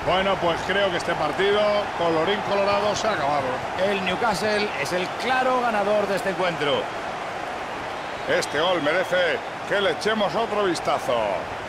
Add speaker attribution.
Speaker 1: Bueno, pues creo que este partido, colorín colorado, se ha acabado.
Speaker 2: El Newcastle es el claro ganador de este encuentro.
Speaker 1: Este gol merece que le echemos otro vistazo.